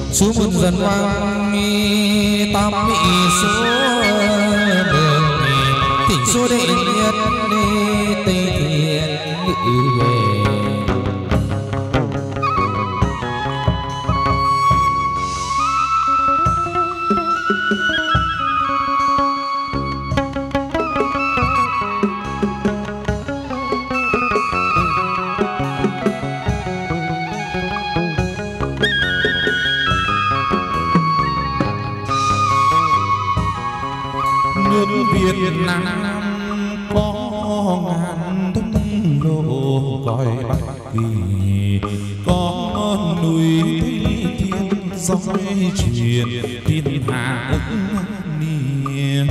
Chú muôn dân vang tam mỹ số đường thỉnh số đệ nhất tây thiên ngự về. Việt Nam có ngàn đông lộ cõi Bắc Kỳ, có núi thiên dõi truyền thiên hạ ức niên.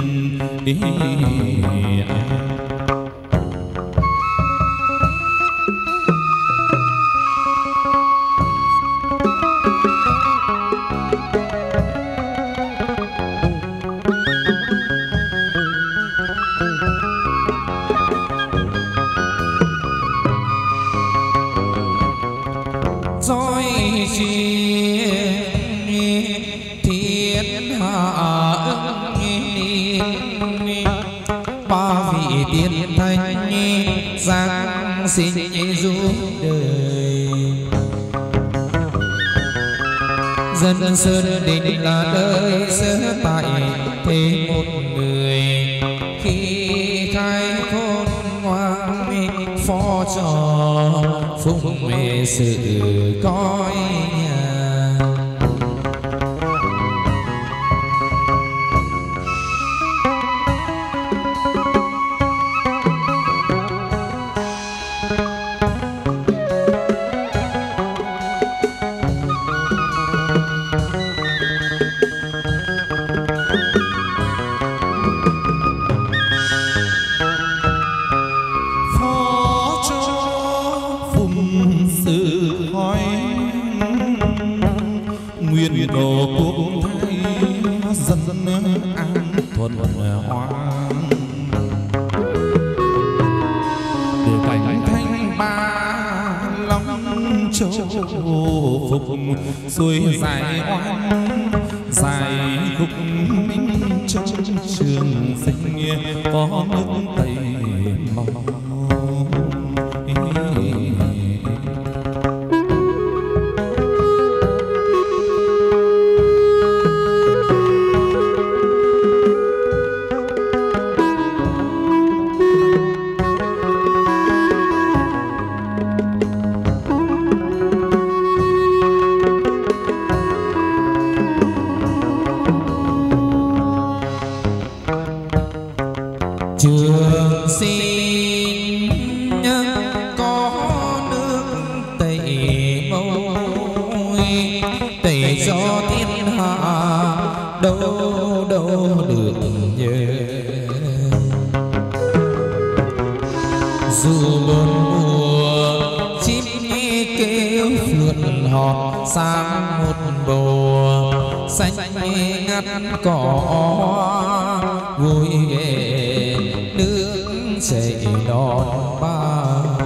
Xin giúp đời dân sơn định là nơi sơ tại thế một người khi khai khôn ngoan phó trò phụng về sự coi nhà. Cầu quốc thái dân an thuận hòa, để cảnh thanh ba long châu phục xuôi dài oan dài khúc minh trong trường sinh có nước tây màu. Trường Sinh có nước tẩy môi tẩy cho thiên hạ đâu đâu được nhớ. Dù bốn mùa chim kêu phượng hót sang một bầu xanh ngắt cỏ vui ghê nước chảy non ba.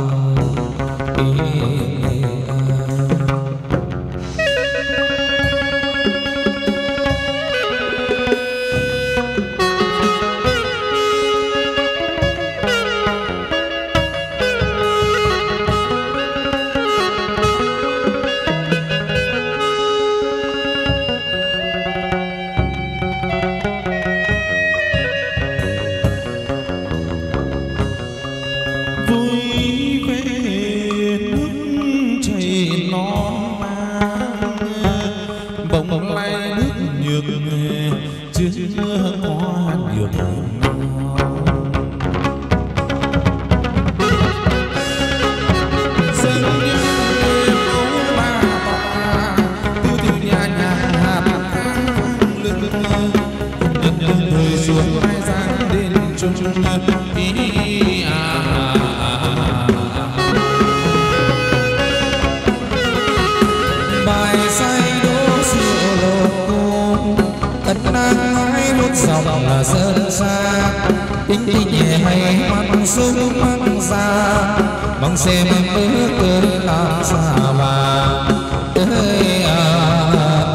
Bài say đố rượu lô ân năng mãi một dòng là sơn xa tinh tinh nhẹ hay mắt sung mắt ra bằng xe bước tới làm xa mà ơi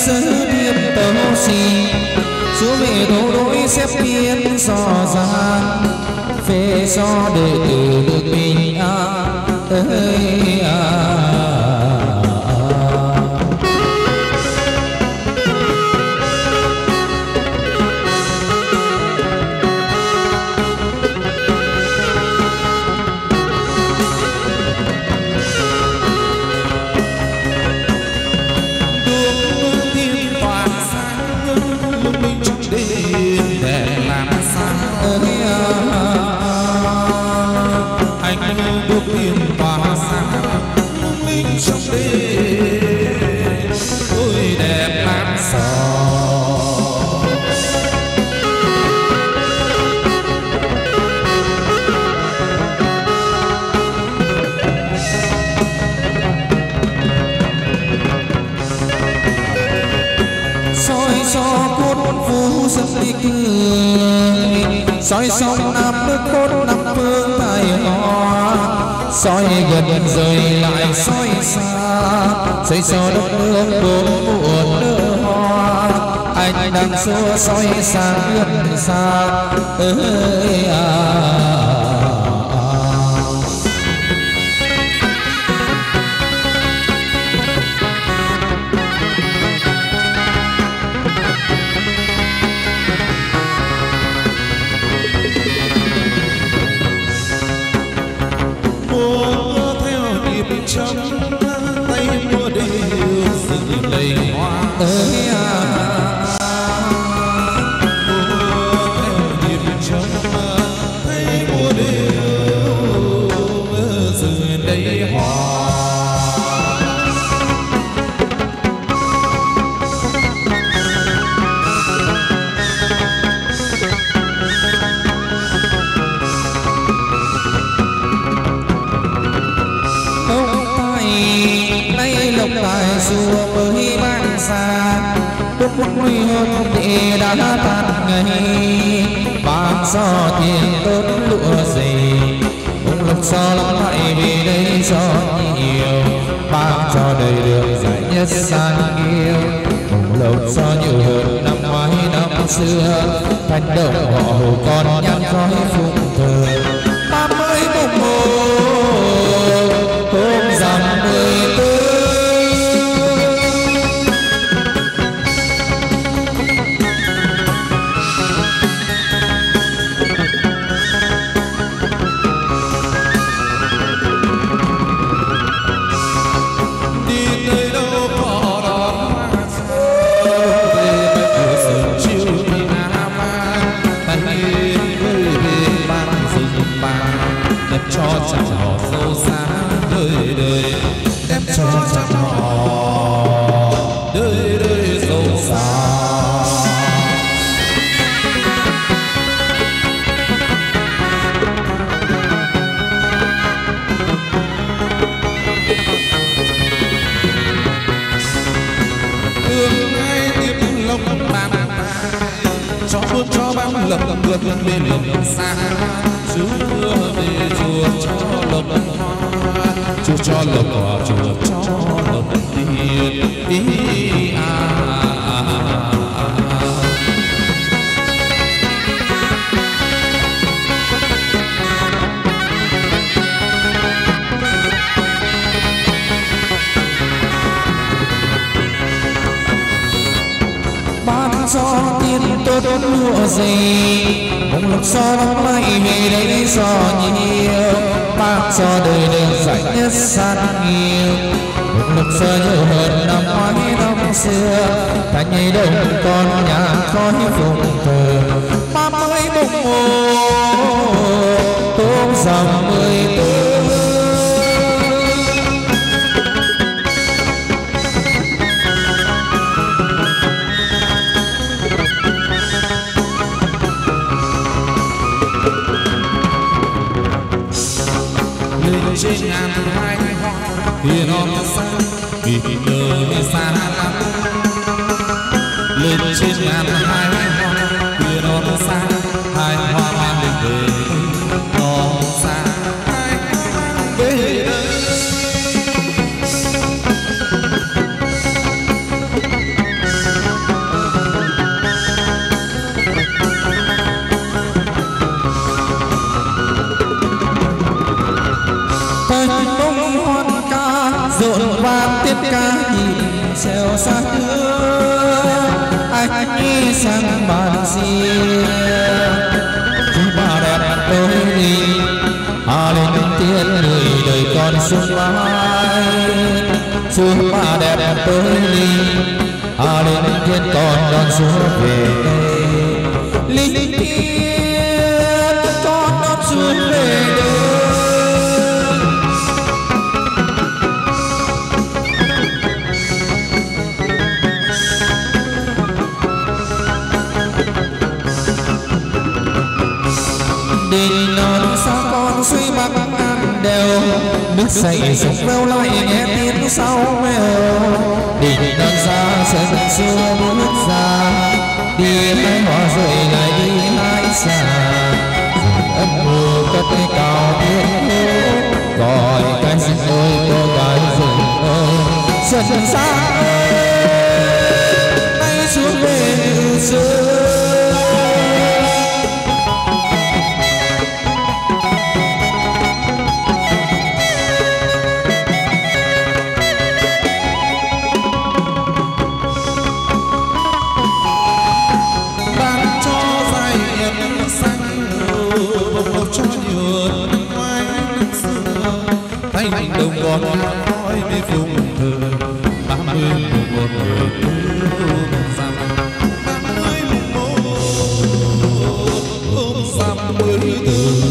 sứ điệp tấu xì chúa về đấu đối xếp biên so gian phê so đệ tử được bình an ơi soi sông nam nước cốt năm phương tài hoa soi gần rồi lại soi xa soi so đất nước bốn mùa nở hoa anh đang xua soi sang gần xa ơi nguy hôn để đã tan ngày vàng do tiền tốt lụa gì cũng lục so lắm lại vì đây cho nhiều vàng cho đầy đường giải nhất sang yêu cũng lục so nhiều hơn năm ngoái năm xưa thành đồng họ hồ con nhăn khói phụng thờ 30 mùng 1 hôm rằm 14 cho chẳng họ sâu xa đời đời đem cho chẳng họ đời đời sâu xa thương ai tiếp lông bàn cho bước cho băng lập vượt bên đường xa chúa về chùa cho lộc hoa chúa cho lộc hoa chùa cho lộc tiền ban cho tiền tốt lụa gì mong lục so lắm lại về đây so nhiều bác cho đời đường giải nhất san nhiều mong lục so nhiều hơn năm ngoái năm xưa thành nhây đông con nhà khói phụng thờ 30 mùng 1 hôm rằm 14 trên ngàn hai thì nó xa vì đời xa lắm lên trên ngàn hai thì nó xa hai hoa mang về nó xa hai về đây rộn vang tiếng ca nhìn xèo xa nước anh đi sang bàn riêng chú bà đẹp đôi ly lên tiên người đời con xuân mai chú bà đẹp đôi ly lên tiên con đón chúa về đây linh tiên con đón chúa về đây. Đình non sao con suy bắc ăn đều nước chảy sông veo lại nghe tiếng sau mèo đình non xa sân xưa bước ra đi hai hoa rơi lại đi hai xa ân mưa cất cao tiếng hú gọi cái xin ơi cô gái rừng ơi sân xa ơi nay xuống về từ xưa. Anh đồng còn nói với vùng thờ 30 mùng 1 rằm 30 mùng 1 hôm rằm 14.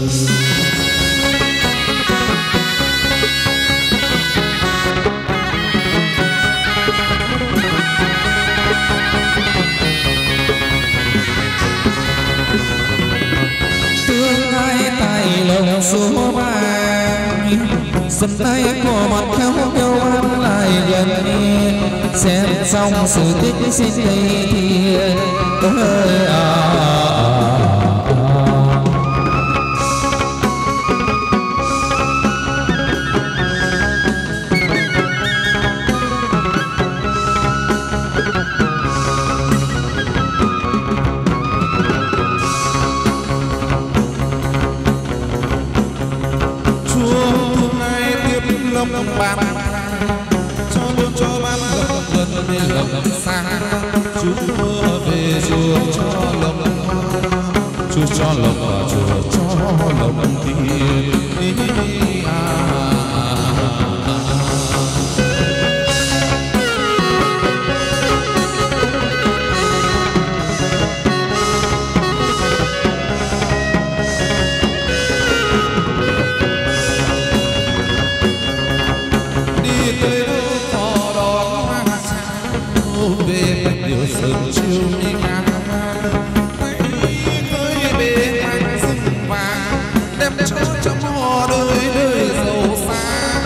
Tương hai tay lồng số sân tay của mặt theo nhau ăn lại gần yên xem xong sự tích xin tây thiên ơi lòng bàn cho luôn cho ban lòng gần bên lòng xa chú mưa về chùa cho lòng chú cho lòng và chùa cho lòng tiền sớm chiều đi ngang khơi bể anh rừng vàng đem cho trong hoa đời đời giàu sang.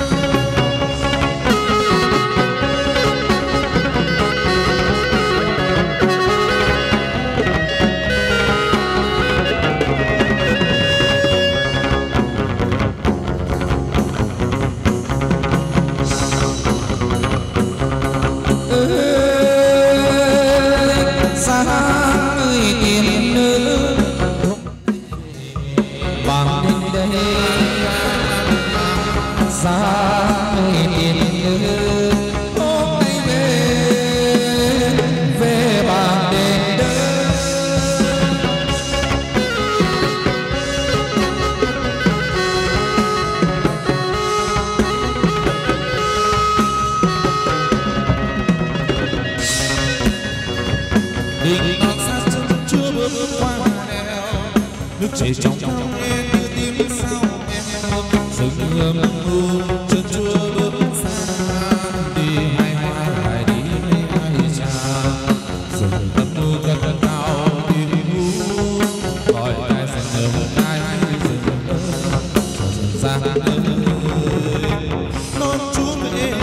Nước chảy trong nghe như tiếng sao rừng âm u chân chưa bước xa đi hai hai đi hai cha rừng âm u cất cao tiếng u gọi ai rừng âm ai rừng âm ra ơi non chúa ơi.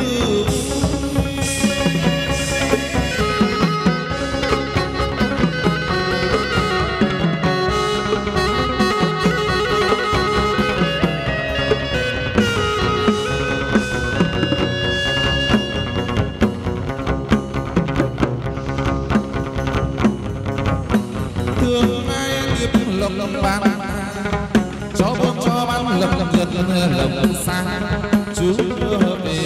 Lòng ban cho buông cho ban lòng gần lòng xa chú về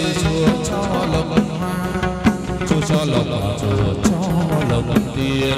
điện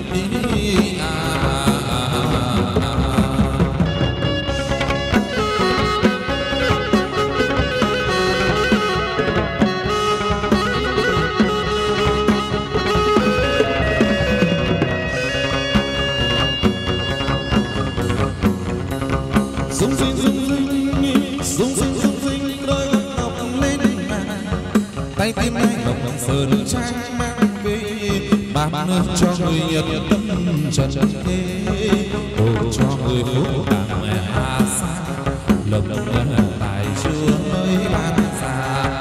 tay tim nay đồng sơn trang mang về ban cho người nhật tâm trần thế cầu cho người phúc cảm hà sa lồng lồng tài chưa mới ban xa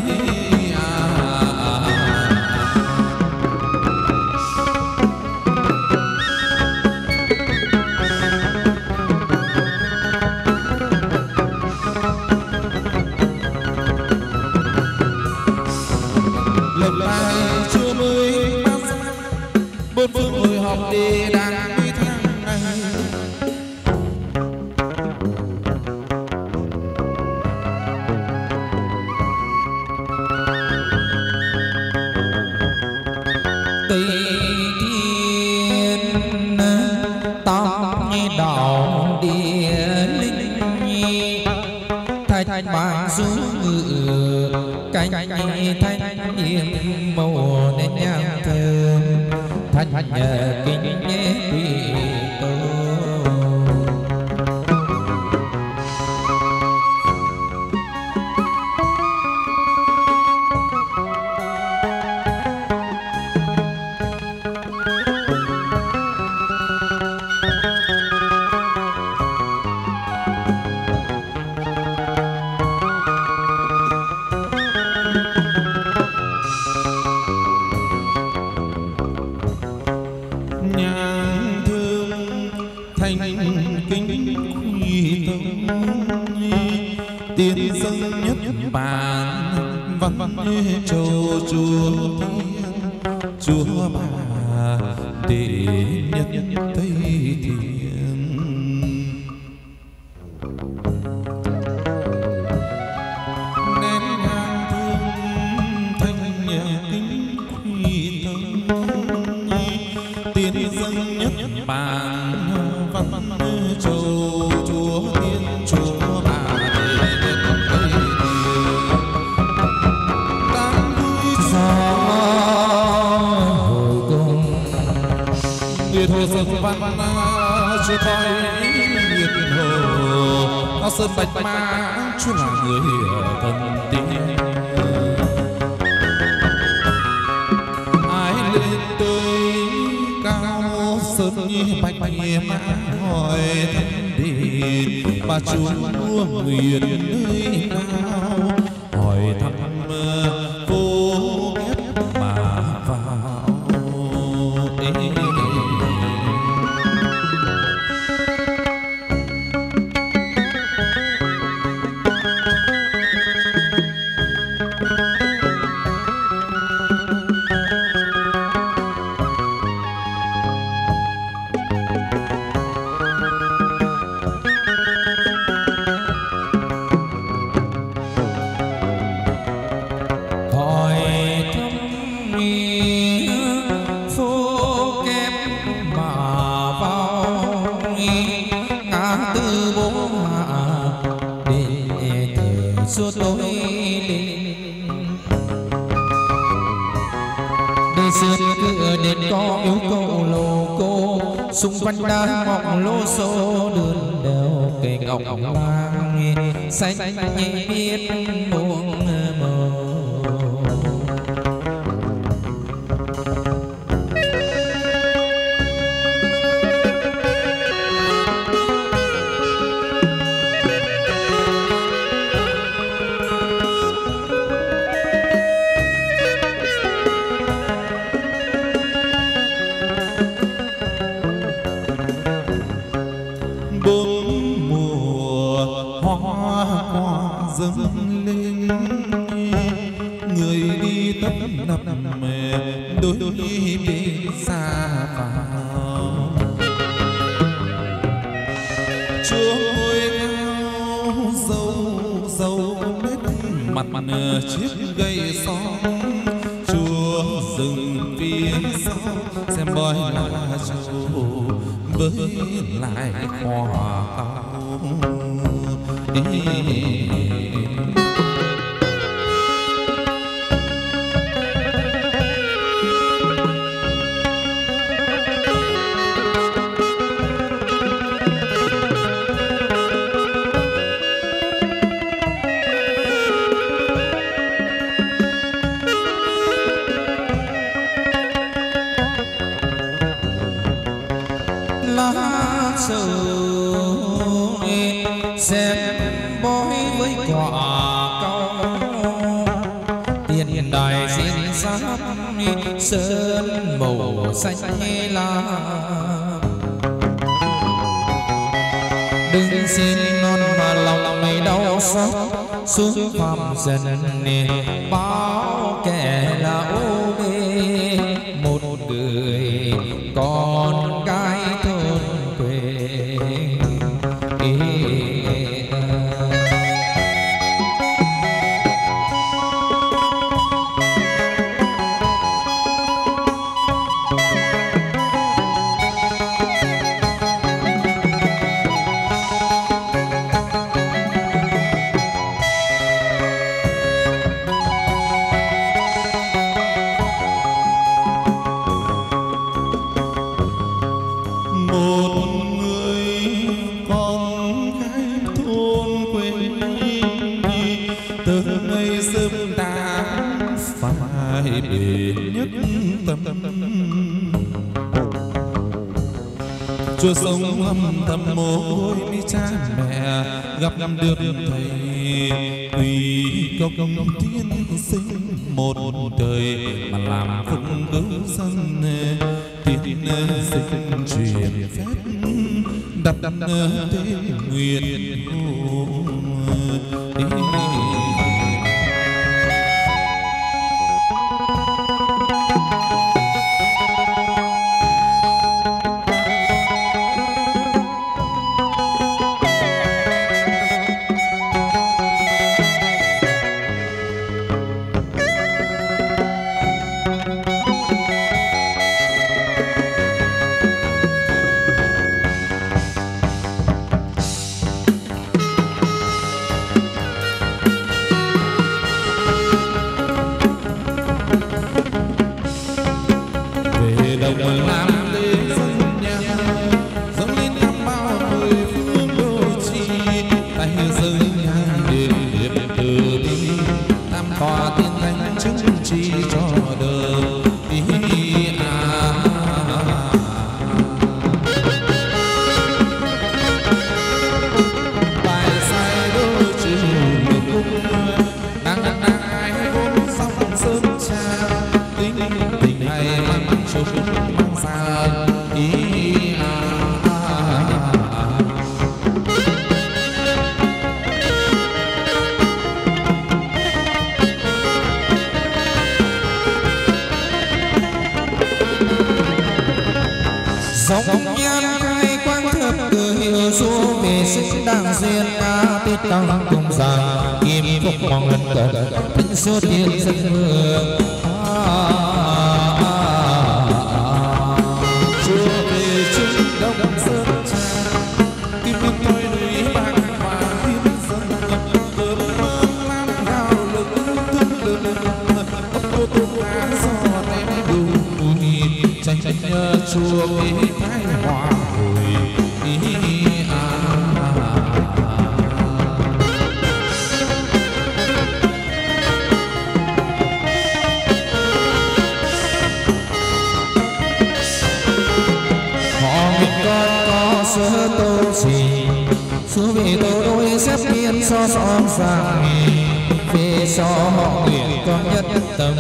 đi đang đi tháng ngày Tây Thiên tam đạo địa linh thanh bang du ngự cánh thanh yếm màu nén nhang thơm thanh nhờ kính nhé quý tô tiên dân nhất bản văn châu chúa thiên chúa bà đệ nhất tây thiên nén nhang thương thanh kính quy tâm tiên dân nhất bản văn châu chúa thiên chúa bà hồ sơn văn chúa coi nguyệt hồ sơn bạch mã chúa là người thần tiên ai lên tới cao sơn bạch mã hỏi thánh điện bà chúa nguyện nơi nào hỏi thăm vô ghét mà vào xua tối lên để xưa cửa đền có yêu cầu lô cô xung quanh đá mọng lô xô đường đèo cây ngọc lang xanh nhẹ biết muôn màu dâng lên người đi tấp nập đôi bên xa vào chúa ngôi cao dâu nết mặt chiếc gây son chúa dừng phía sau xem bói lá dầu với lại hoa cao. Lá dầu xen bói với quả cao, tiền đài xin giáp sơn màu xanh lá. Đừng xin non mà lòng mày đau xót xuống phạm dần báo kẻ là ô đê một người con gái thôn quê. Chúa sống âm thầm mồ côi mi cha mẹ gặp được thầy tùy công thiên sinh một đời mà làm phúc cứu dân thiên sinh truyền phép đặt tên nguyện Dòng nhan khai quang thập cười du về sinh đang duyên ca tết tăng cùng giang kim phúc mong ngân cận thịnh số thiên dân hương. Chúa về chung đông sơn trà kim ngân tôi núi bạc và thiên dân cơm mơ lan gạo lực thương lực ô tô cá giò tem đủ tranh nhớ Chúa về thái hòa hồi sơ tô xì số về tô đôi xếp biên so xóm sang về so họ nguyện con nhất tâm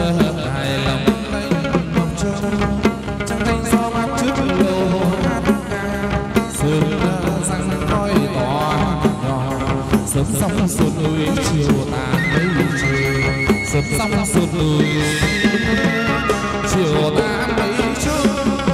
hài lòng mong cho trong thanh gió mát trước lầu hát sớm xong xuân ơi chiều tàn mây trời, sớm xong xuân ơi chiều tàn mây trời.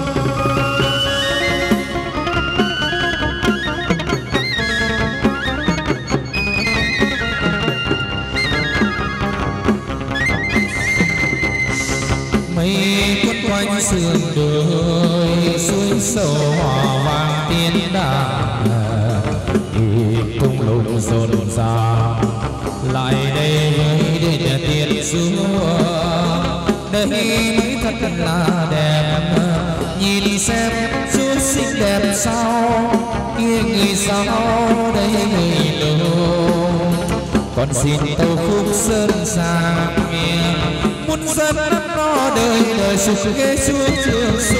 Mây quất quanh sườn đồi suối sầu hòa vang tiên đàng, tung lùng rộn ràng lại đây với đền tiền xưa. Đây mới thật là đẹp, nhìn xem chúa xinh đẹp sao, kia người sao đây người đâu. Con xin tâu khúc sơn sang muốn dân đất no đời đời sục ghế chúa trường số.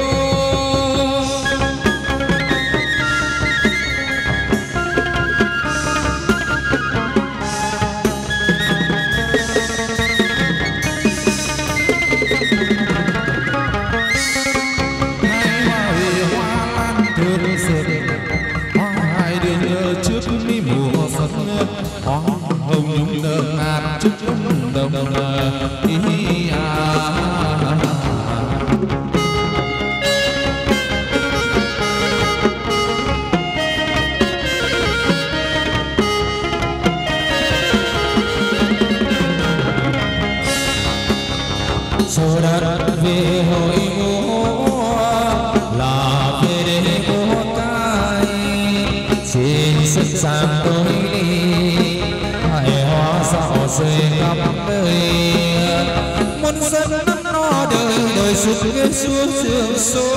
Số đất về hội múa là về để múa cài, xin sức sang tôi đi hãy hoa dạo rơi khắp nơi. Muốn dân đất no đời đời sụp ghế xuống trường số.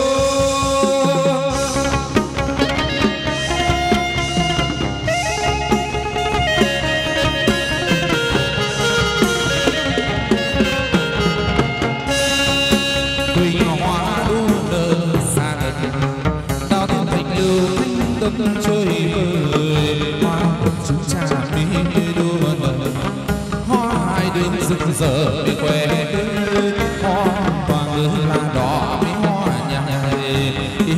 Chơi vơi hoa chúng cha đi đua nở, hoa hai đêm rực rỡ đi khoe tươi, hoa vàng ơi là đỏ với hoa nhài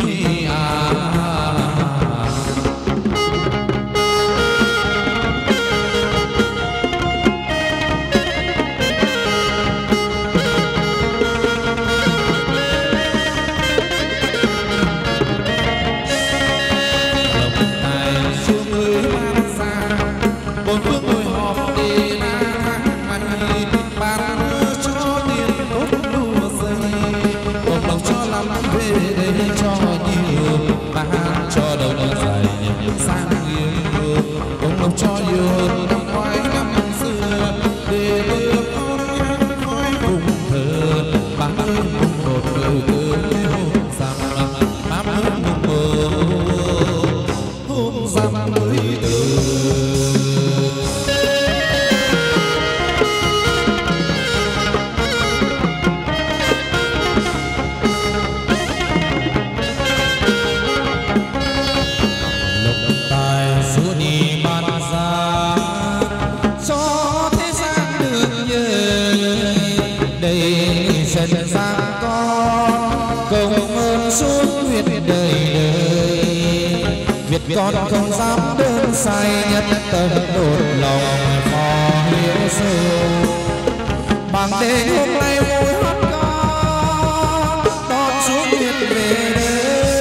con không dám đơn say nhất tâm đột lòng phò hiếu sâu. Bằng đêm hôm nay vui hát ca đón xuống biệt về đây.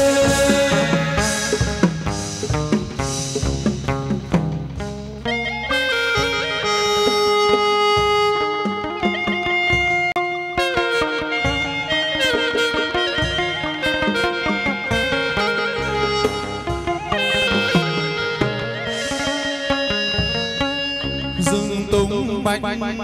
bạch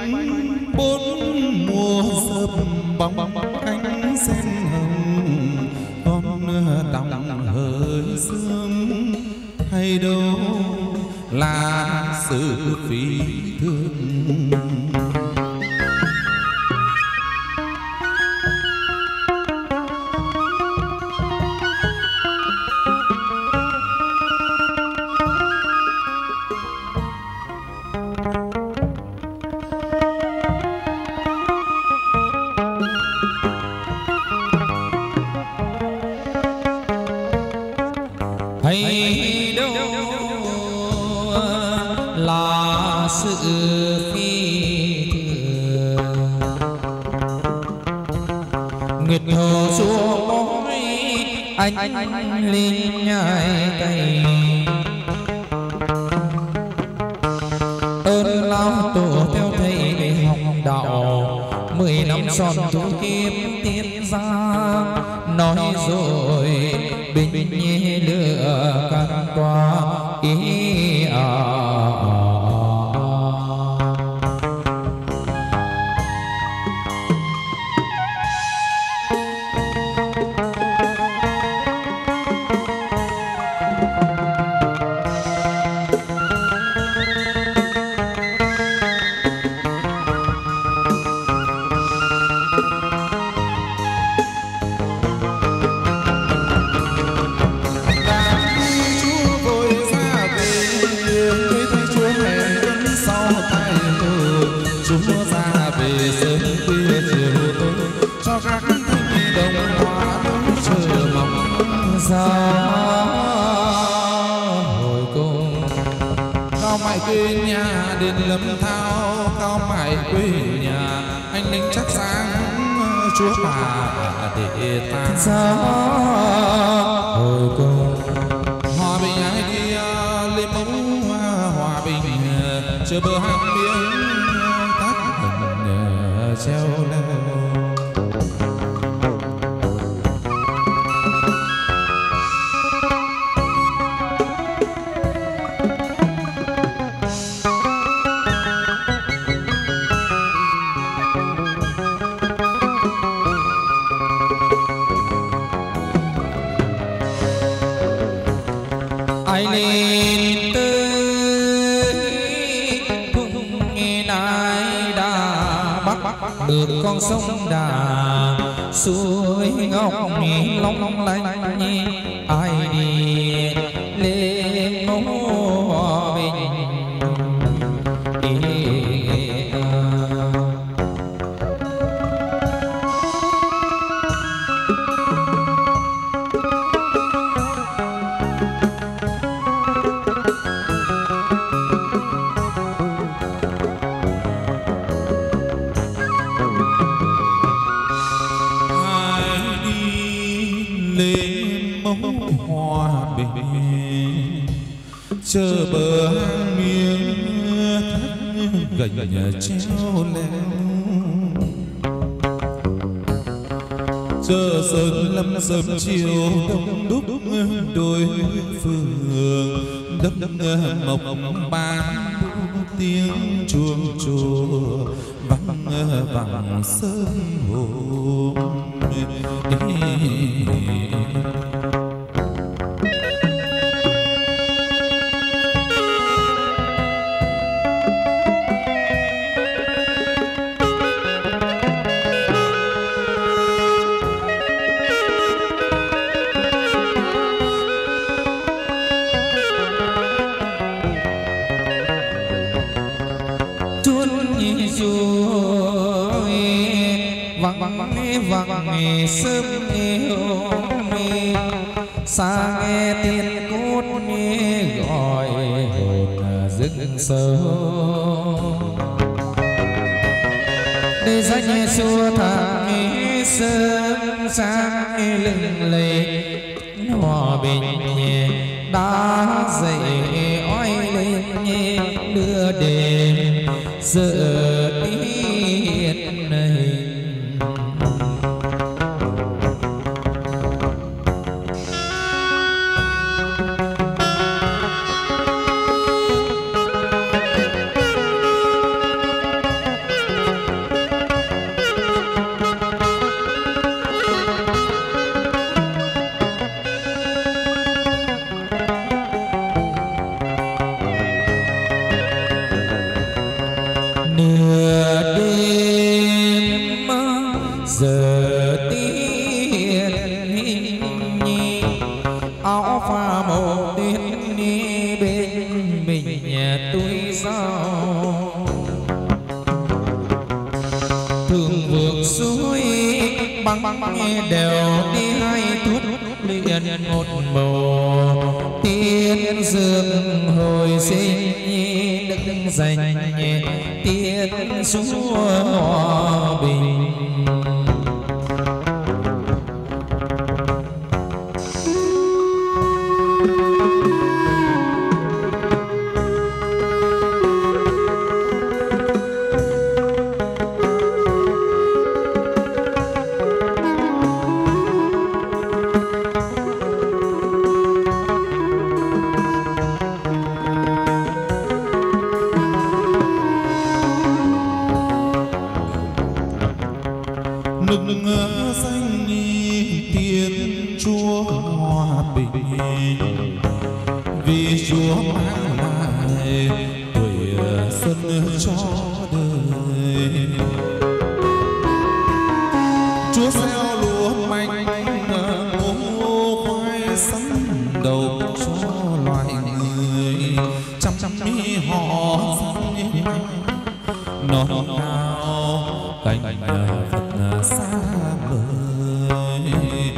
bốn mùa sớm bóng cánh sen hồng, con tòng hơi sương hay đâu là sự phí thương. mối anh linh nhai cây ơn lao tổ theo thầy để học đạo 10 năm son tu kiếm tiến ra nói rồi bình nhi lửa căn qua ý nhà đền lâm thao cao mãi quê nhà anh linh chắc sáng chúa bà để ta ra hồi cùng hòa bình ai đi lên mẫu hòa bình chờ bờ hàng miếng tắt hình treo leo ai lên tới cùng nghe nai đà bắc được con sông đà suối ngọc long lanh ai đi lên mẫu hòa bình chờ bờ hang miếng thắt gành treo leo chờ sơn lâm sớm chiều đông đúc đôi phường đắp mộc ban tiếng chuông chùa vang vang sớm hôm vang sớm hôm xa nghe tiếng cốt nghe gọi hồn rừng sâu để ra nhẹ xua thang nghe sớm sáng nghe lưng lệ hòa bình nhẹ đã dậy oai lên nhẹ đưa đèn giờ tiết này đều đi hai thuốc liền một màu tiên dương hồi sinh đức dành tiên xuống hòa bình bình vì Chúa mang lại tuổi xuân cho đời. Chúa gieo lúa mạch ngô khoai sắn đầu cho loài người, chăm mi họ non cao cánh Phật xa vời.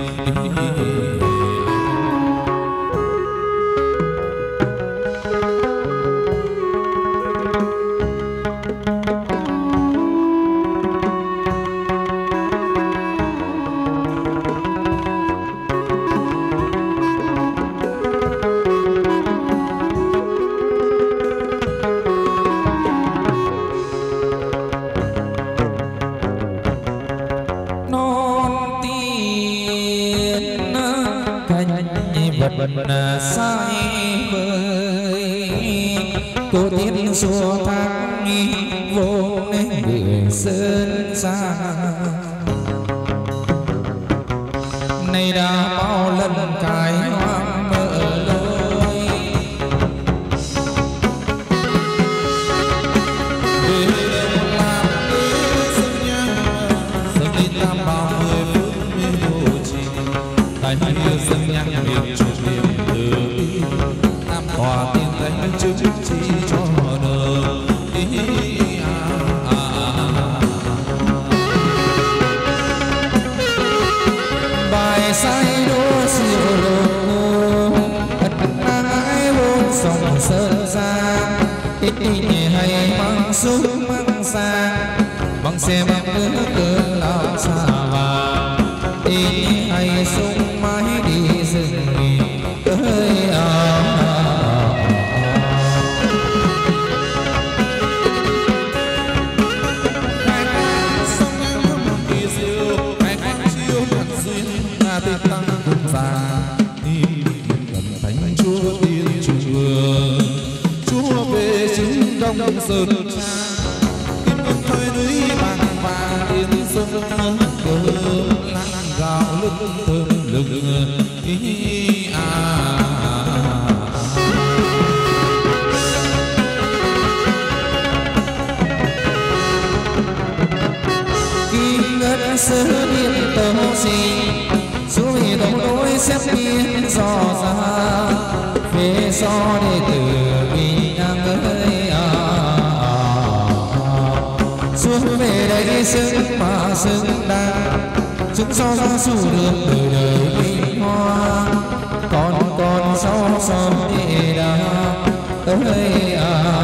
sai vời cô tiên xua tháng vô người sơn xa này đã bao lần cài hoang mở lối để làm sân nhang sân đi tam bao 10 phút mới vô trình tại hai sân nhang miền trung hòa tiên thánh chứng chi cho đời. Bài say đô siêu lô ất ái vốn sông sơn xa ít nhẹ hay mang súng mang xa bằng xe bằng nước cơn lao xa và ít hay súng mãi đi rừng ơi tăng cùng già đi gần thánh Chúa tiên trường Chúa về chứng đông sơn kim ngân thời núi bằng vàng yên sông cơm lăn gạo lưng thơm lừng kim ngân sơ điện tấu sinh suối đầu đôi xếp biên dò ra về so để từ bình an ơi xuống về đây xứng mà xứng đáng chúng so ra dù được đời đời bình hoa còn sau sau để đã ơi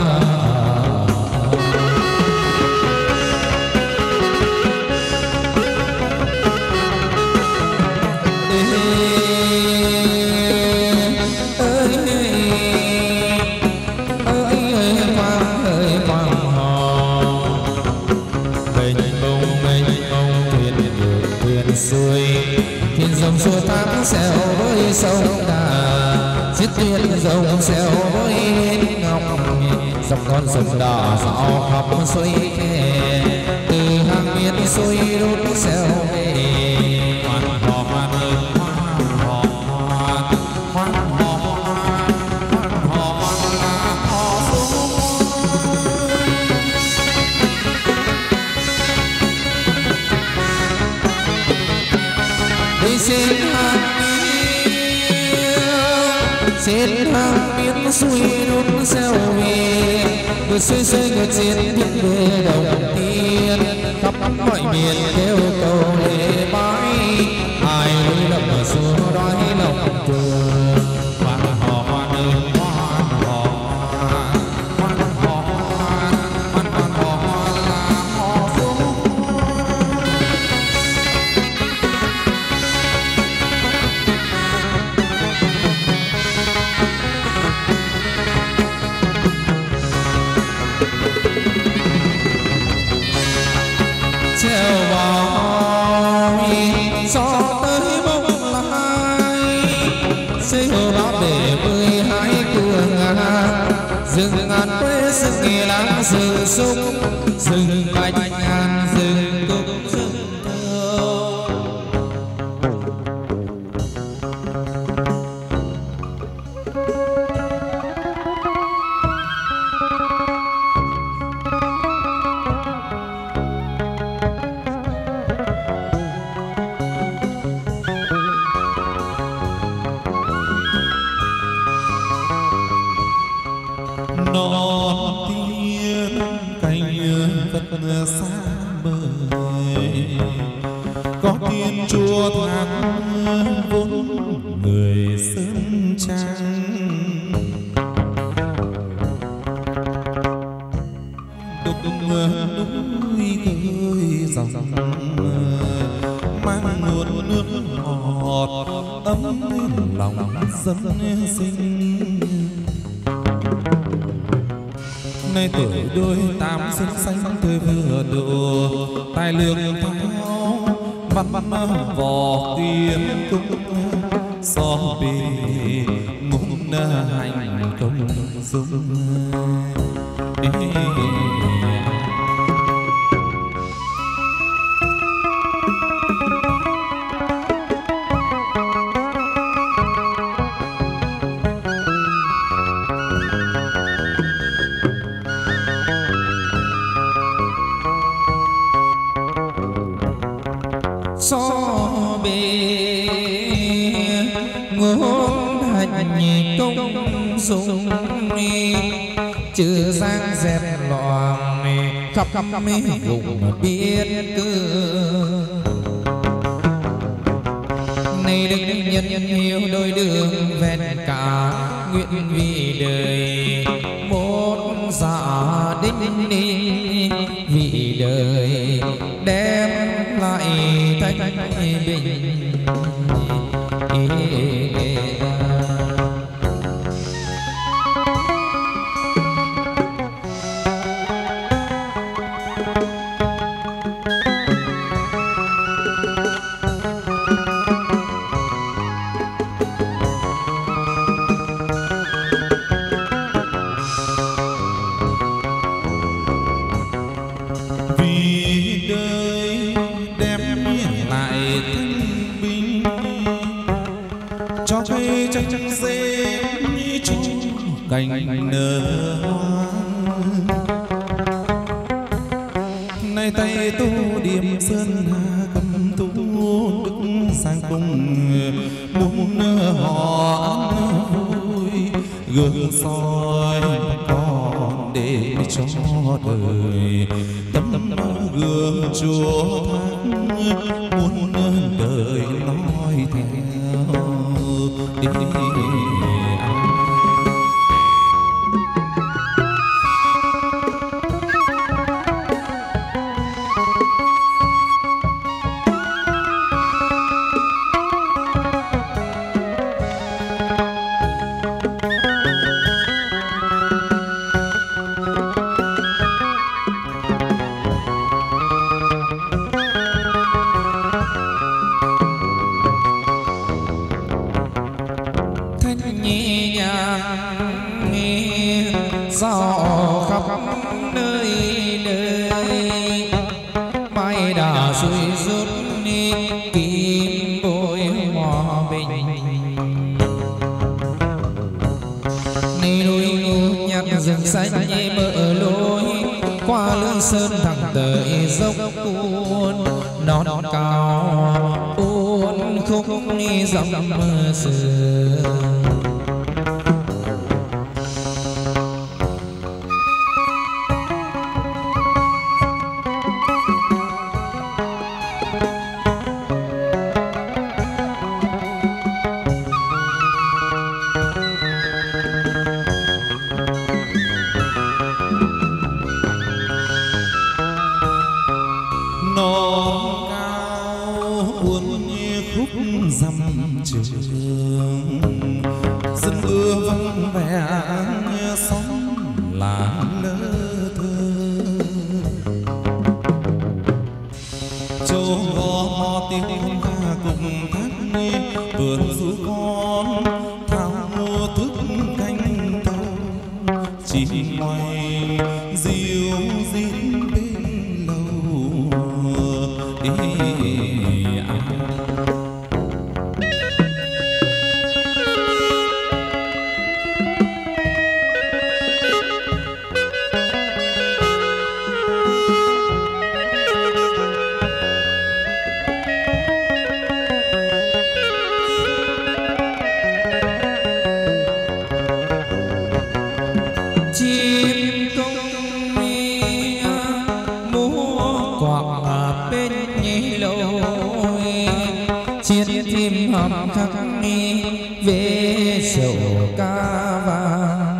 thiên dòng xua thác xẻo với sông Đà xiết thiên dòng xẻo với ngọc dọc con sông đỏ dạo khắp suối khe từ hàng miền xuôi đốt xẻo về hoan hò hoan ơi hoan hò hoan hoan hò hoan hò hoan là hò xuống xin hàng miếng suy đốt xeo về người xuôi xuôi người chiến thiên về đồng tiên khắp mọi miền kêu cầu lễ bái ai vui lòng ở xưa đói lòng cười hoan hò hoan ơi hoan hò hoan hò hoan hò hoan là hò xuống gió tới bóng lai xây hồ bão để 12 cường rừng ngàn quê rừng nghề lá rừng súc rừng bạch ngàn rừng cúc rừng thơ ngọt ấm lòng dân sinh. Nay tuổi đôi tám xuân xanh tươi vừa độ, tài lược thao văn vò tiên cung so bì ngôn hành công dung. so bề ngôn hành công dung, chữ giang dẹp loạn khắp vùng biên cương. Này đức nhân hiếu đôi đường ven cả, nguyện vì đời một gia đình, vì đời đem lại thanh bình. Cành nở hoa nay tay tô điểm sơn hà, cầm tú đức sang cung muốn họ ăn vui, gương soi con để cho đời tấm gương chúa thắng, muốn đời nói theo đi. gió khắp nơi nơi, mai đã xuôi rút kim bội hòa bình. Này núi ngô nhạc rừng xanh mở lối, qua lương sơn thẳng tới dốc cuốn, non cao uốn khúc dòng sương. Dân mưa vắng vẻ sóng là lơ thơ, châu gò mò tiếng ca cùng thác vườn ru con thao thức canh tàu, chỉ ngoài diêu dính bên lâu thêm hầm khắc về sầu ca vàng.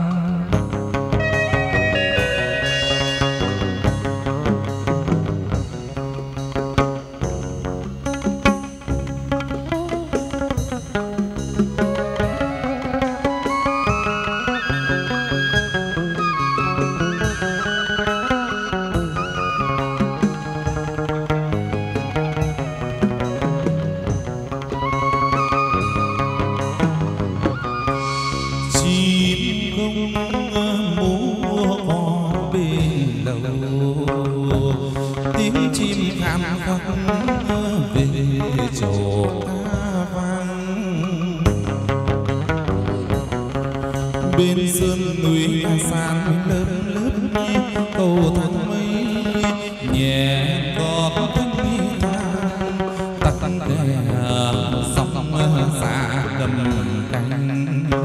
bên sơn núi san lớp lớp cầu thang mây nhẹ gót cánh thang tắt kè sóng xa cầm cánh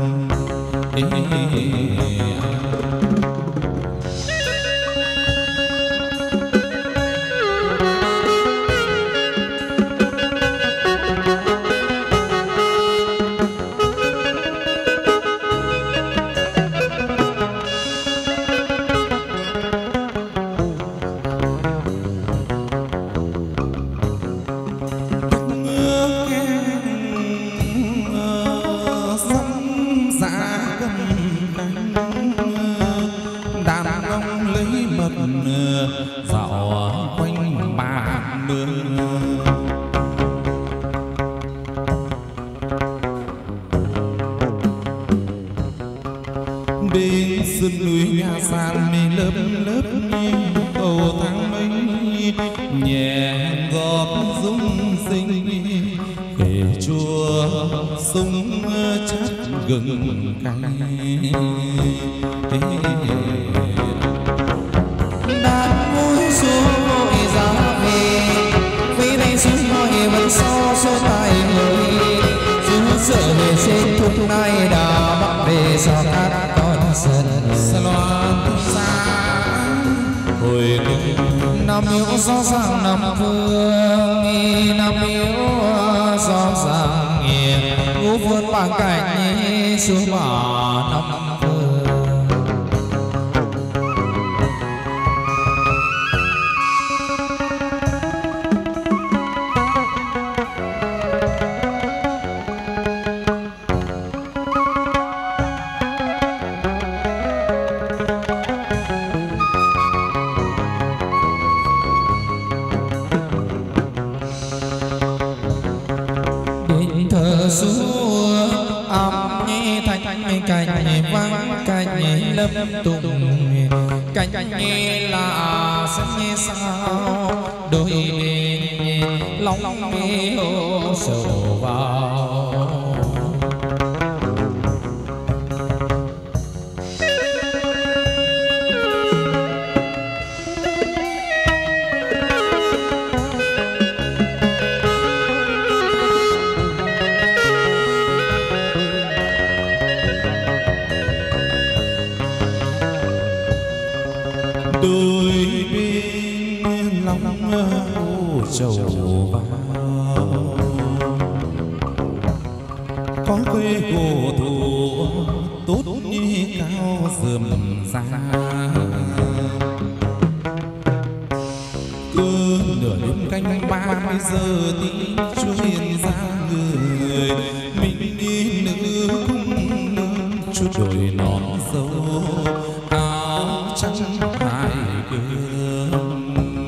dạo quanh ba nương bên sườn núi nhà sàn mi lớp lớp cầu thang mây nhẹ gót rung sinh kể chùa sông chắc gừng cay đàn vui xuống ngồi ra về vì đây xuống ngồi vẫn so số tài người xuống sợ về trên thung này đã bắt về sao các con sân loan xa hồi năm yếu rõ ràng năm phương năm yếu rõ ràng ngũ vườn bằng cảnh xuống mà năm lâm tùng cảnh là sân sao đôi bên lòng mê hồ sầu vào đôi bên lòng ô trầu vào có quê cổ thụ tốt như cao rườm rà cứ nửa đêm canh 30 giờ tí chuyên ra người mình đi nữ cung chút đồi non sâu áo trắng hai gương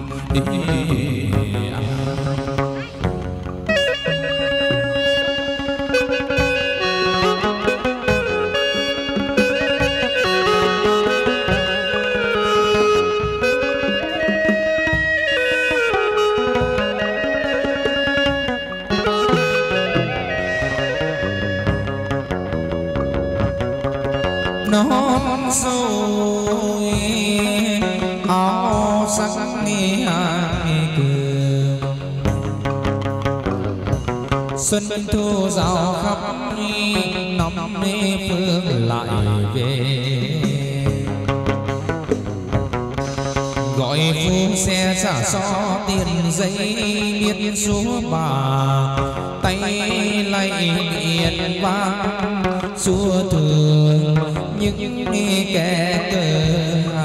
non sôi áo sắc hai cường xuân thu rào khắp năm phương lại về gọi phu xe trả so tiền giấy biết số bà tay lay điện vang xua thường những kẻ cờ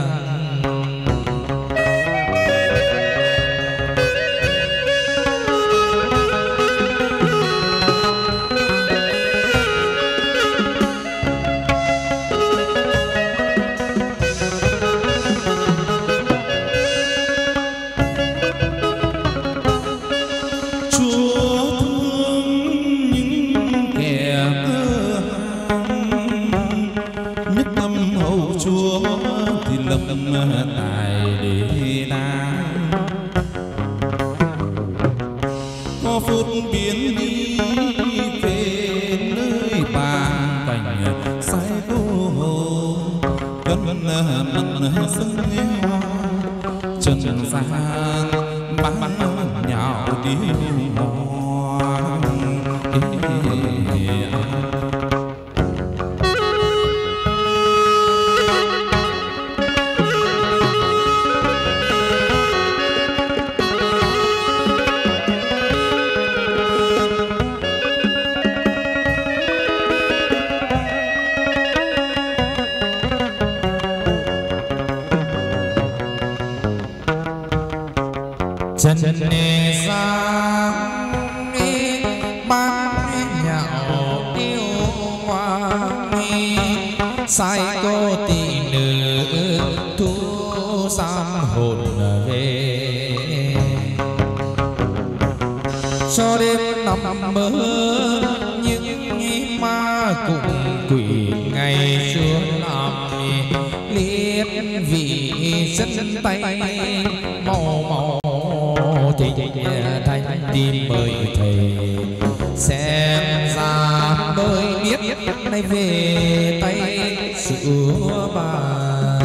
tài để na có phút biến đi về nơi bàn cảnh sai cô chân nề sang ban nhạo yêu hoàng sai cô tỷ nữ thu sam hồn về cho đêm nằm mơ nhưng ma cùng quỷ ngày xưa làm liệt vị chân tay màu màu thì thanh đi mời thầy xem ra mới biết nay về tay sửa bàn.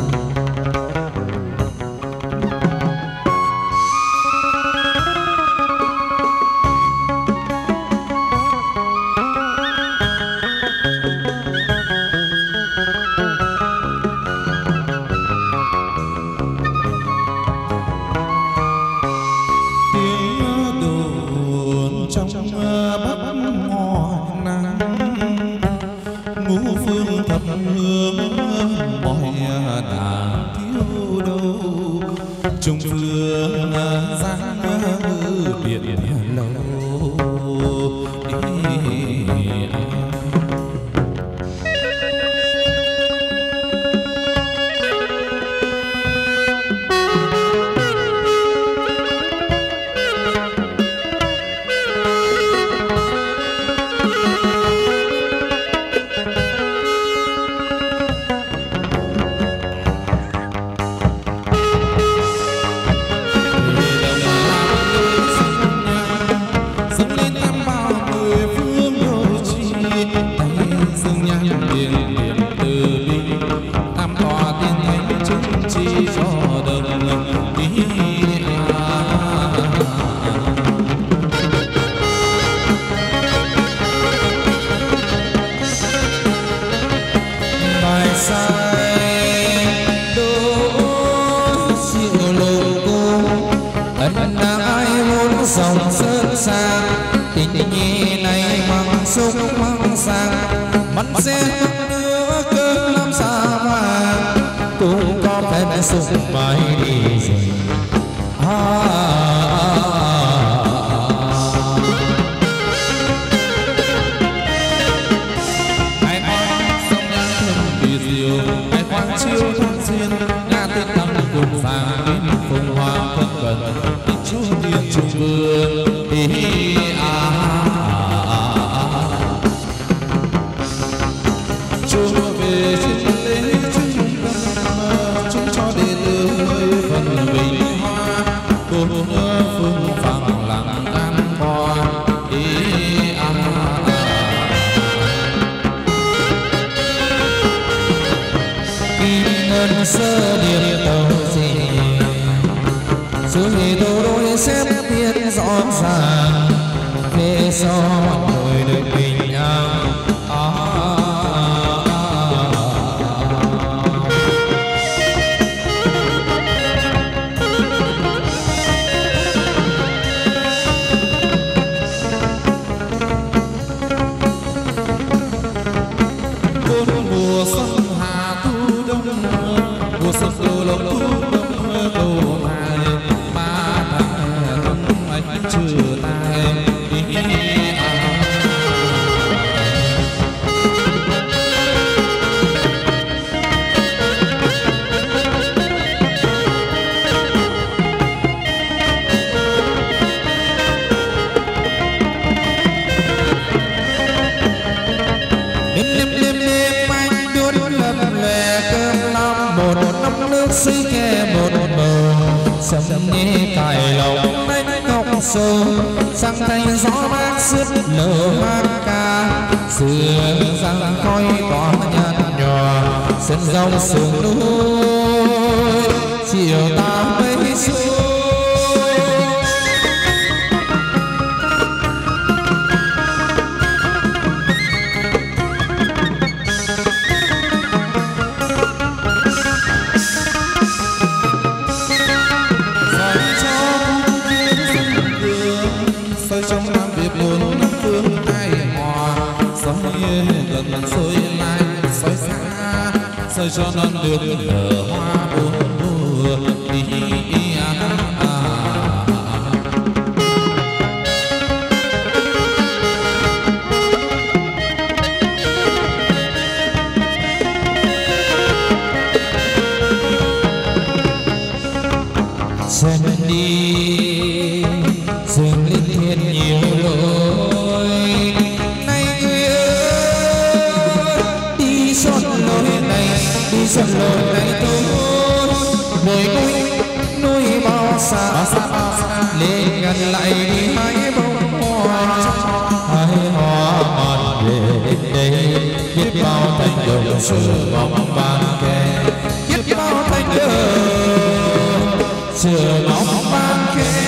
Trung phương giang biển lâu dòng sơn xa tình nhi này măng súc măng sang mắt xe nước cơn năm xa vàng cũng có phải mẹ súc mãi đi rồi ai con sông ngang thơm vì diều ai khoan chiêu thân duyên nga tết năm cùng vàng đến phùng hoa thân gần chúa thiên trung vương chúa về trên lễ trung tâm chúng cho đệ tử phần bình hoa cùng phương phẳng lặng an bò kim ngân sơ điệp đầu gì dưới tô đôi xếp tiên rõ ràng về sau mọi người đời bình an. Bốn mùa xuân hạ thu đông mùa xuân đầu lộc thu đông cầu mai ba tháng anh chưa tay suy nghe một bờ sông nghe cài lòng đánh ngọc sâu sang thanh gió mát sướt lờ mang ca xưa răng khói tỏa nhạt nhòa sân rong sườn núi chiều ta mây xuôi lần soi lại soi xa soi cho non được nở hoa bốn mùa đi xuân đi xuân linh thiên nhiều lối nay người ơi đi xuân lối này đi xuân lối này tôi bồi núi bao xa lên gần lại đi hái bông hoa mòn về đây biết bao thanh đồng sửa bóng ban kè biết bao thanh đồng sửa bóng ban kè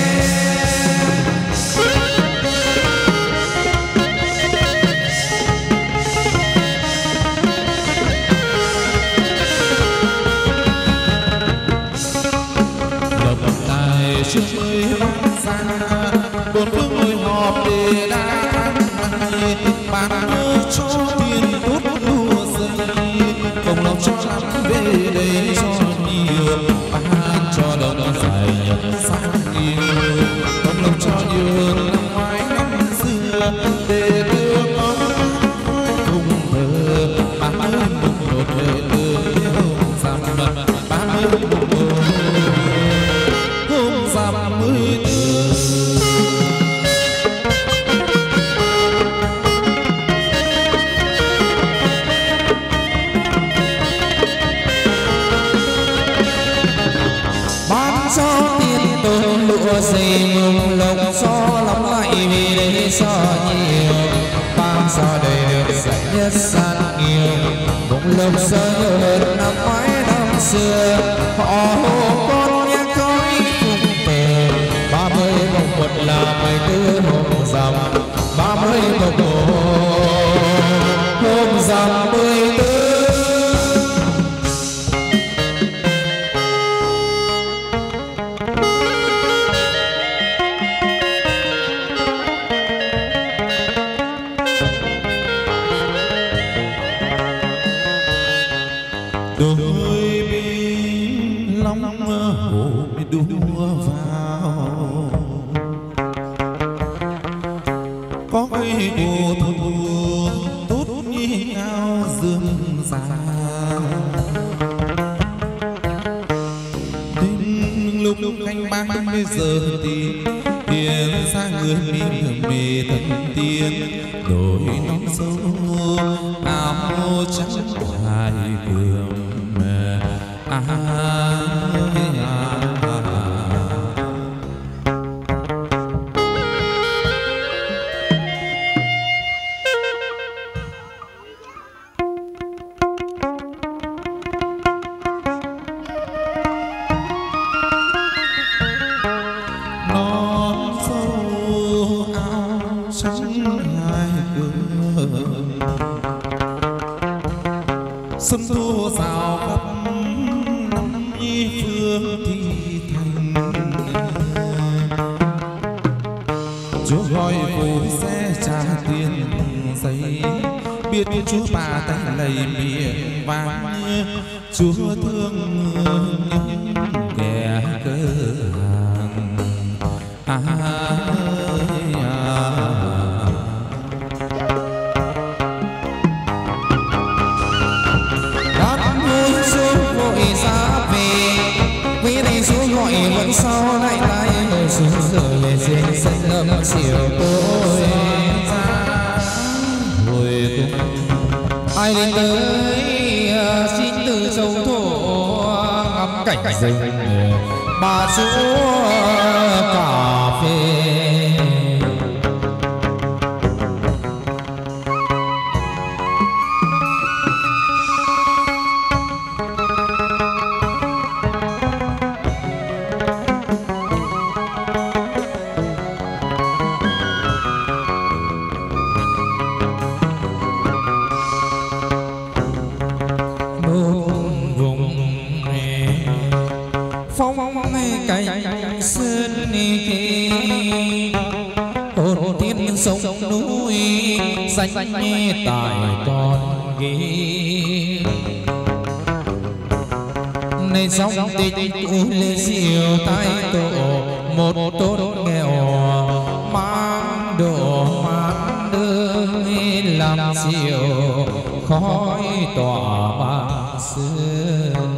độc tài trước mới bắn ra bốn phương ngồi họp để đã bán mơ cho tiền tốt đua dây công lòng cho lắm về đây cho nhiều bán cho đồng dài nhận sang nhiều công lòng cho nhiều hơn năm ngoái năm xưa để đưa con cùng thơ 30 mùng 1 về đưa hôm rằm 30 mùng 1 hôm rằm 14 gió tiên tôi lụa dày mùng lộc gió lắm lại vì đây gió nhiều ban gió đầy được giải nhất san nhiều mùng lộc gió nhiều hơn năm ngoái năm xưa họ hô con nhé coi cùng về 30 mùng 1 là 14 hôm rằm 30 mùng 1 hôm rằm 14 đôi bên long hồ đua vào có cây cổ thụ tốt như ao dương già đến lúc canh 30 giờ thì hiện ra người mê thần tiên đổi nón sâu áo trắng hai đường nón sâu áo trắng hai đường xuân thu rào khắp năm nhi phương thi thành chúa gọi vui sẽ trả tiền giấy biết chúa bà tay lầy miệng vàng chúa thương những kẻ cơ vẫn sau lại lại ngồi xuống rồi về trên sân lâm chiều tối hồi tung ai đến tới xin từ sâu thổ ngắm cảnh rừng bà chúa cà phê phong cảnh sơn kia sánh tại con ghi này sóng tình u lê siêu tay tổ một tốt nghèo mang độ mang đời làm siêu khói tỏa bạc sương.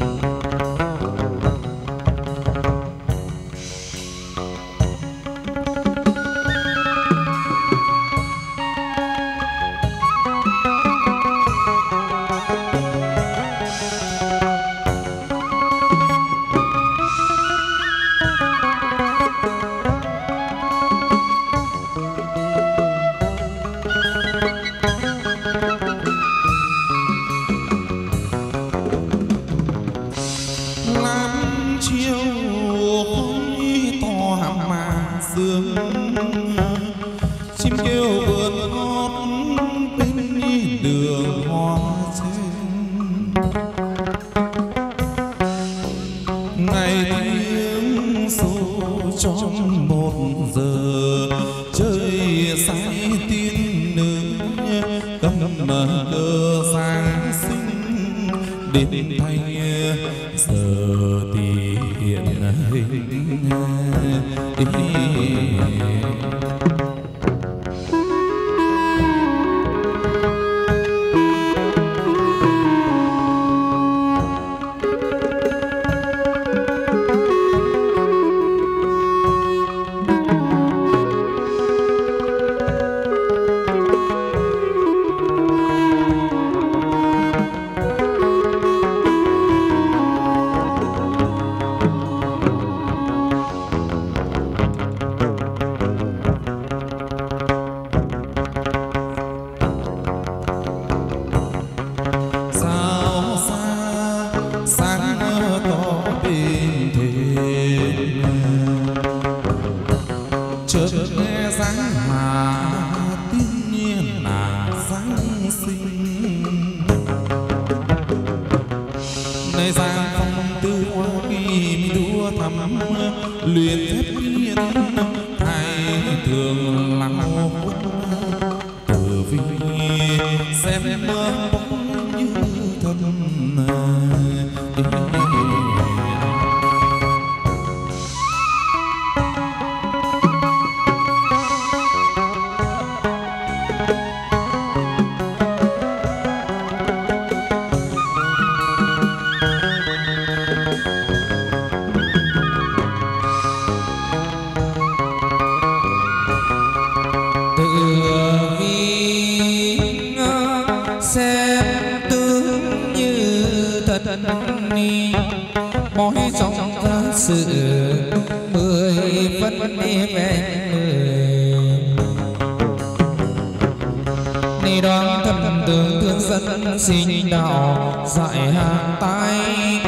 Sinh đạo dạy hàng tay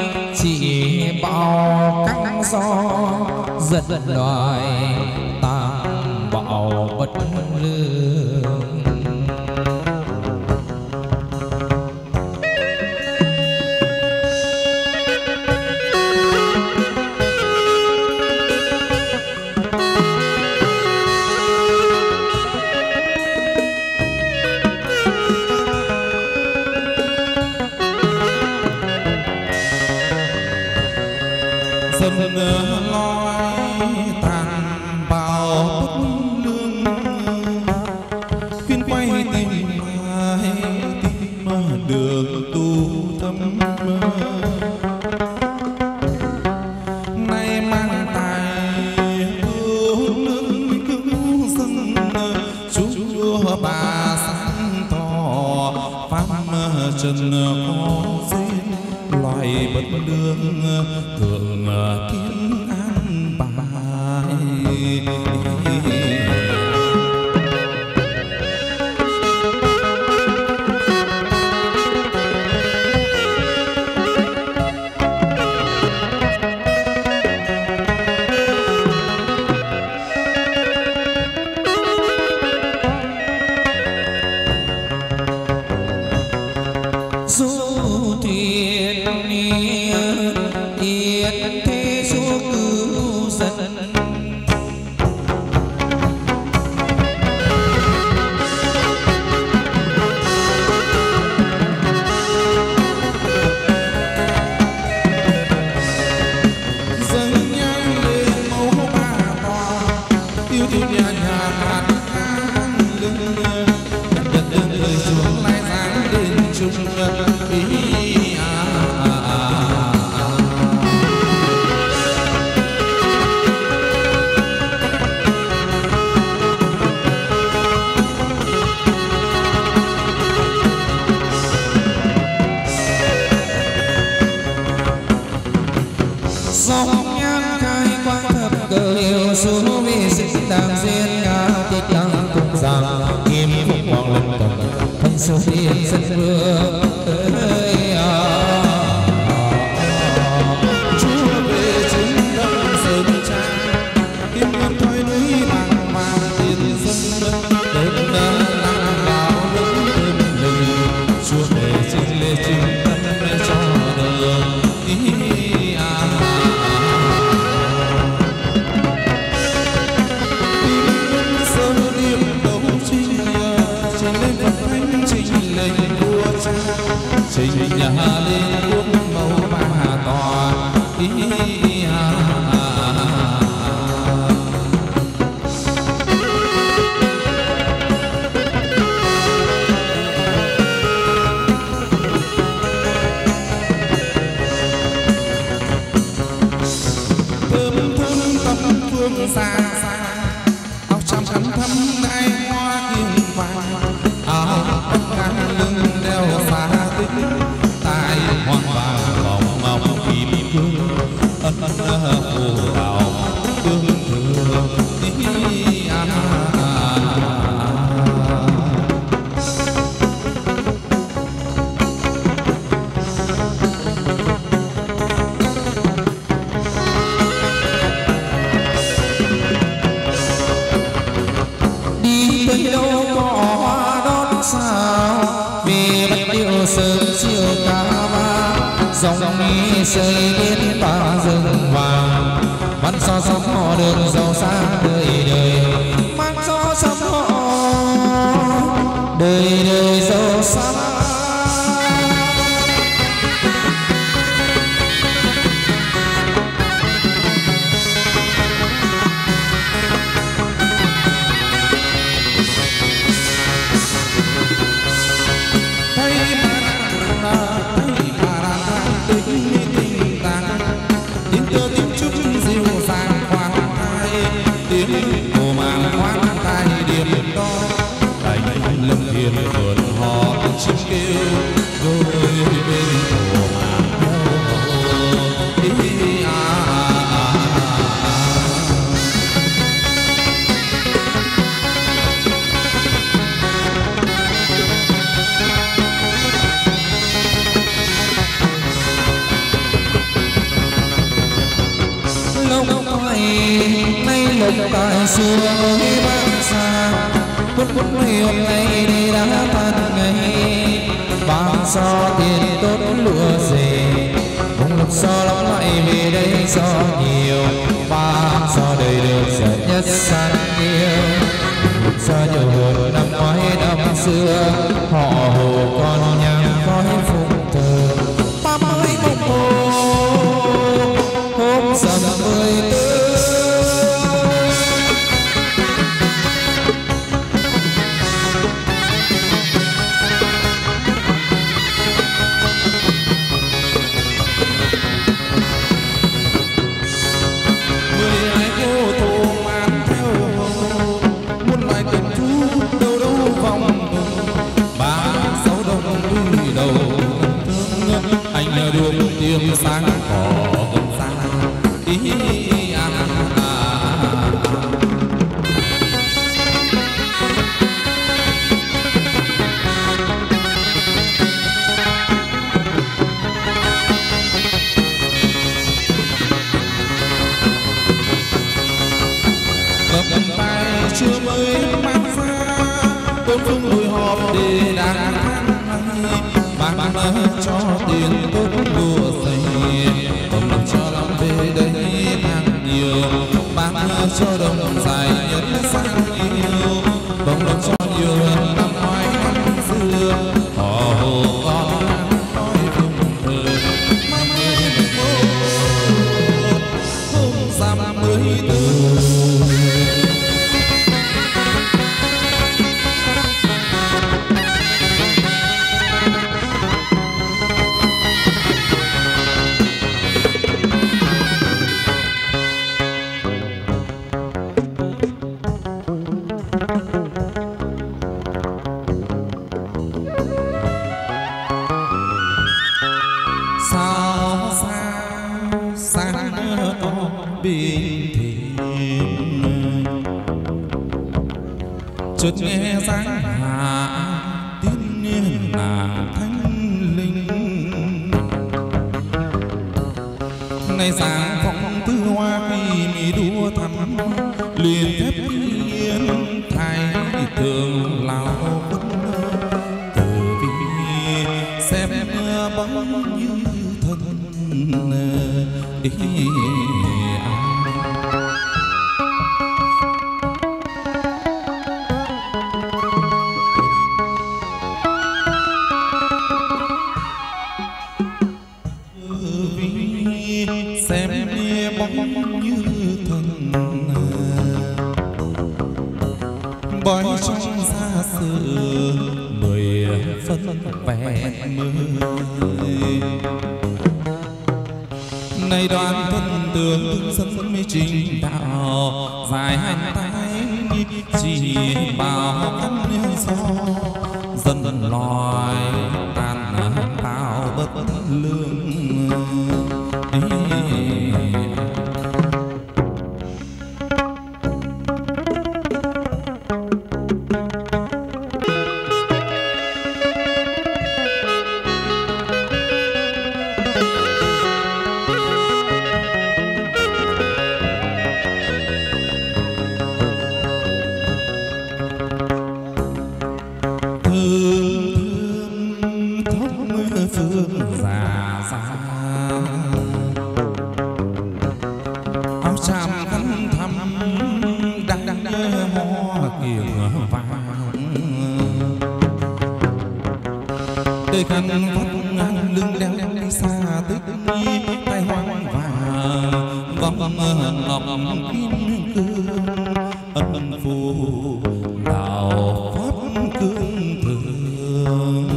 chỉ bảo các gió giật loài tàng bảo bất lương. Du thuyền yên thế số dòng nhang khai quang thập cờ hiệu số vi sinh đàng duyên ngao tích đăng cùng rằng kim phúc hoàng lần cầm thanh số thiên dân vương chúa về chiến đông sơn trang kim nguyên thoi núi vàng vàng tiền dân đến lăng vào lớn thơm lừng chúa về chiến lê chiến tâm cho đời trình nhà lên quốc mẫu ba tòa thơm thơm tâm phương xa áo trăm khăn thắm đại hoa kiên vàng áo bắc lưng đeo xa tích tại hoàng vàng vòng màu kim cương ân phù đào tương thường đi tới đâu có hoa đón sao vì bắt điệu sớm chiều ca vang dòng mi xây biết ba rừng vàng bắt gió sóng họ đường giàu sang đời đời mang gió sóng họ đời đời giàu sang vườn họ chim kêu đôi bên hồ màng lông mày nay lục tại xưa với băng xa phút ngày hôm nay đi đã tan ngày bao so tiền tốt lúa dề vùng lục so lắm lại về đây so nhiều ba so đời được sợ nhất san yêu so nhiều hơn năm ngoái năm xưa họ hồ con nhang khói phụng thờ 30 mùng một hôm dần 14 tiếng sáng cỏ gần xa cầm tay chưa mới mang ra tôn phương ngồi họp để đàn bán cho tiền tốt đùa dày đồng lòng cho lòng về đây càng nhiều bán cho đồng dài nhất sang yêu đồng lòng cho nhiều hơn năm ngoái năm xưa họ hồ con nói vùng thời mang lên một hôm dằm 14 Hãy subscribe cho kênh Ghiền Mì Gõ để không bỏ lỡ chợt nghe giáng hạ tiếng nghe nàng thanh linh. Này sáng phong tư hoa khi mi đua thắm liền thép yên thay thường lao quân từ vì xem mưa bóng như thân xem bóng như thần bói trong xa xưa 10 phân vẹn mười. Này đoàn thân tướng sân mê trình đạo dài hành tay chỉ bảo căn gió dần dần lòi tàn tạo bất lương. Đời khăn vắt ngang lưng đeo đi xa tích tay hoang vàng vòng ngọc kim cương ân phù đạo pháp cương thường.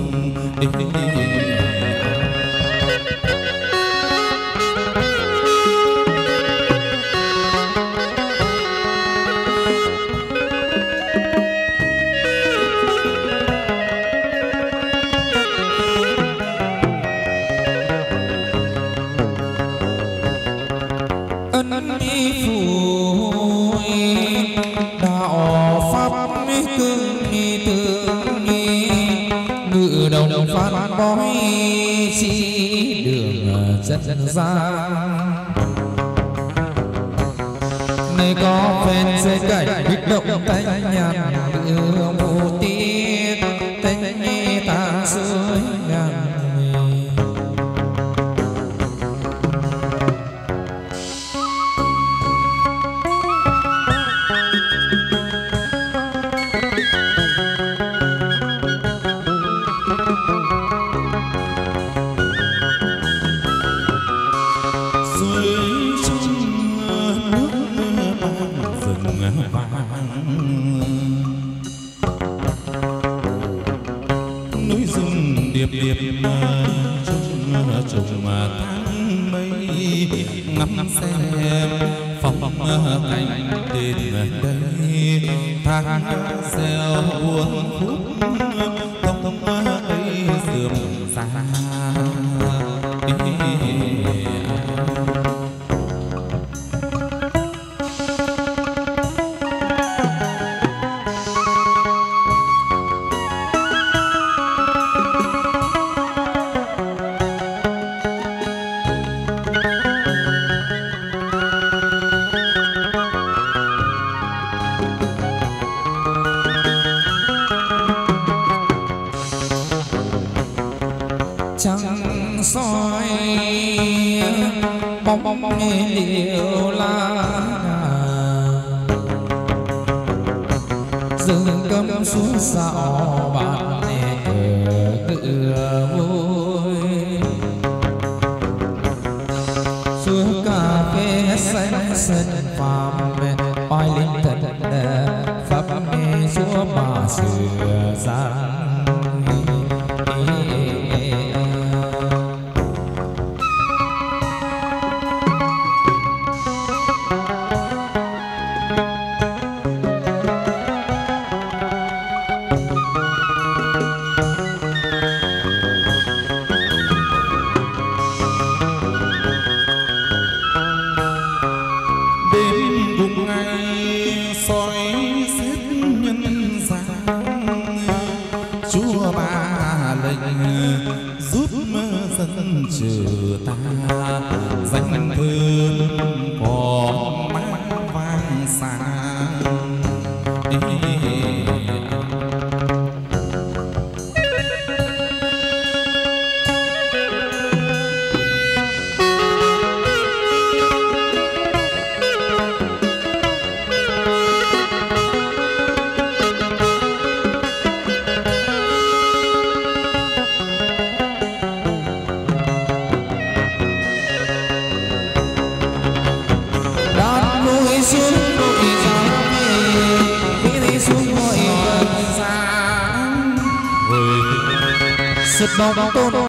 Phát bói chỉ đường chân gian nơi có phen dây cảnh bích động tay nhàn đưa một tiết tay nghe ta dưới ngàn. Núi rừng điệp điệp trùng tháng mây ngắm xem phong cảnh đến đây tháng reo uống khúc thông ấy rượm xa. Trăng soi bóng nghe liễu la rừng cấm xuống dạo bạn tự vui xuống cà phê xanh sân phàm oai linh thần pháp mê chúa mà sửa gian. ma lệnh giúp dân trừ ta danh thương còn mang vang sáng. Sự bóng tôn